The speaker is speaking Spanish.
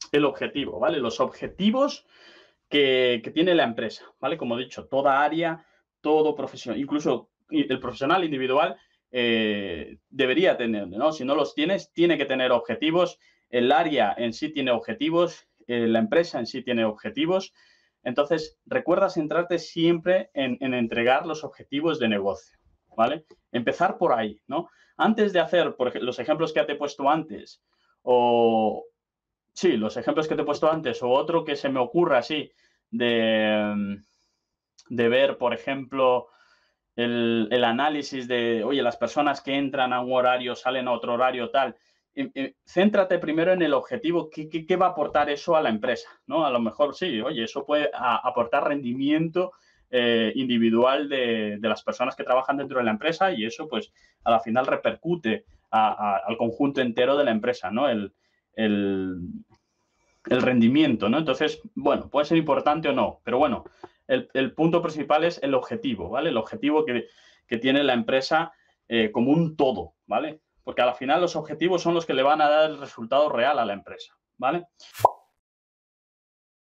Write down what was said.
el objetivo, ¿vale? Los objetivos que tiene la empresa, ¿vale? Como he dicho, toda área, todo profesional, incluso el profesional individual debería tener, ¿no? Si no los tienes, tiene que tener objetivos, el área en sí tiene objetivos, la empresa en sí tiene objetivos. Entonces, recuerda centrarte siempre en entregar los objetivos de negocio, ¿vale? Empezar por ahí, ¿no? Antes de hacer, por ejemplo, los ejemplos que te he puesto antes, o, sí, los ejemplos que te he puesto antes o otro que se me ocurra así de, de ver, por ejemplo, el análisis de, oye, las personas que entran a un horario salen a otro horario tal. Céntrate primero en el objetivo, ¿qué va a aportar eso a la empresa? ¿No? A lo mejor sí, oye, eso puede aportar rendimiento individual de las personas que trabajan dentro de la empresa y eso pues a la final repercute al conjunto entero de la empresa, ¿no? El, el rendimiento, ¿no? Entonces, bueno, puede ser importante o no, pero bueno, el punto principal es el objetivo, ¿vale? El objetivo que tiene la empresa como un todo, ¿vale? Porque al final los objetivos son los que le van a dar el resultado real a la empresa, ¿vale?